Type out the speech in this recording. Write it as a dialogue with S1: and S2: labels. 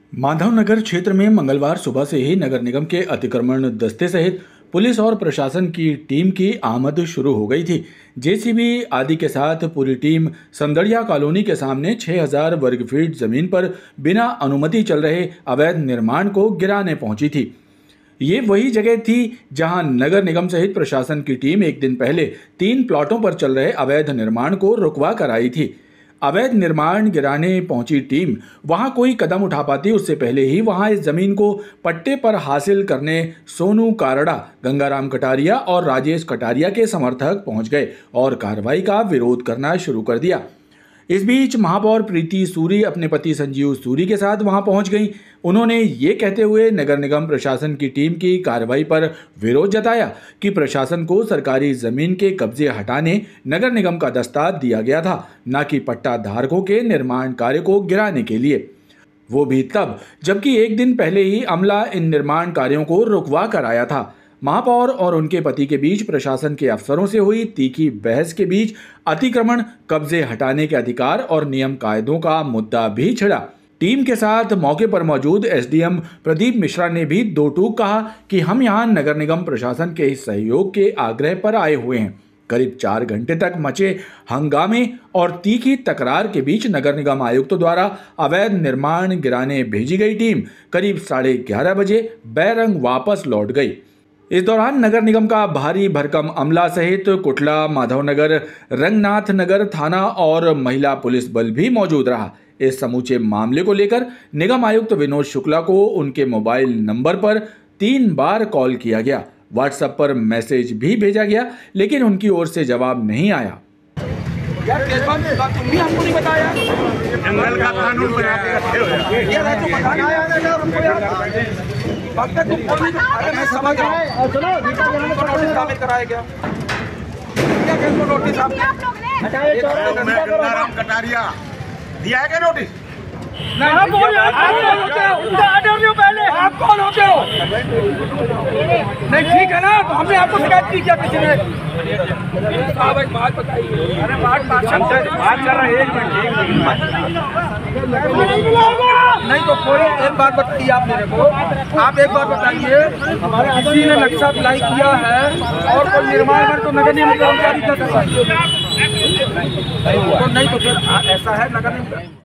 S1: माधवनगर क्षेत्र में मंगलवार सुबह से ही नगर निगम के अतिक्रमण दस्ते सहित पुलिस और प्रशासन की टीम की आमद शुरू हो गई थी। जेसीबी आदि के साथ पूरी टीम संदड़िया कॉलोनी के सामने 6000 वर्ग फीट जमीन पर बिना अनुमति चल रहे अवैध निर्माण को गिराने पहुंची थी। ये वही जगह थी जहां नगर निगम सहित प्रशासन की टीम एक दिन पहले 3 प्लॉटों पर चल रहे अवैध निर्माण को रुकवा कर आई थी। अवैध निर्माण गिराने पहुंची टीम वहां कोई कदम उठा पाती उससे पहले ही वहां इस जमीन को पट्टे पर हासिल करने सोनू कारड़ा, गंगाराम कटारिया और राजेश कटारिया के समर्थक पहुंच गए और कार्रवाई का विरोध करना शुरू कर दिया। इस बीच महापौर प्रीति सूरी अपने पति संजीव सूरी के साथ वहां पहुंच गईं। उन्होंने ये कहते हुए नगर निगम प्रशासन की टीम की कार्रवाई पर विरोध जताया कि प्रशासन को सरकारी जमीन के कब्जे हटाने नगर निगम का दस्तार दिया गया था, न कि पट्टा धारकों के निर्माण कार्य को गिराने के लिए, वो भी तब जबकि एक दिन पहले ही अमला इन निर्माण कार्यों को रुकवा कर आया था। महापौर और उनके पति के बीच प्रशासन के अफसरों से हुई तीखी बहस के बीच अतिक्रमण, कब्जे हटाने के अधिकार और नियम कायदों का मुद्दा भी छिड़ा। टीम के साथ मौके पर मौजूद एसडीएम प्रदीप मिश्रा ने भी दो टूक कहा कि हम यहां नगर निगम प्रशासन के सहयोग के आग्रह पर आए हुए हैं। करीब 4 घंटे तक मचे हंगामे और तीखी तकरार के बीच नगर निगम आयुक्त द्वारा अवैध निर्माण गिराने भेजी गई टीम करीब 11:30 बजे बैरंग वापस लौट गई। इस दौरान नगर निगम का भारी भरकम अमला सहित कुटला, माधवनगर, रंगनाथ नगर थाना और महिला पुलिस बल भी मौजूद रहा। इस समूचे मामले को लेकर निगम आयुक्त विनोद शुक्ला को उनके मोबाइल नंबर पर 3 बार कॉल किया गया, व्हाट्सएप पर मैसेज भी भेजा गया, लेकिन उनकी ओर से जवाब नहीं आया।
S2: यार तुम भी हमको नहीं बताया,
S3: जंगल का कानून बना के रखे हो
S2: मैं समझ रहा हूँ। नोटिस डाले कराया गया, क्या किसको नोटिस आपने
S3: गंगाराम कटारिया दिया है क्या नोटिस?
S2: आप कौन होते हो? उनका आर्डर दो पहले। आप कौन होते हो? नहीं ठीक है ना, तो हमने आपको शिकायत की क्या किसी ने? आप एक बात बताइए। अरे बात कर रहे हैं, 1 मिनट नहीं तो कोई एक बात बताइए आप मेरे को। आप एक बात बताइए, किसी ने नक्शा अप्लाई किया है और कोई निर्माण तो नगर निगम कर्मचारी कर सकता है तो नहीं, तो फिर ऐसा है नगर निगम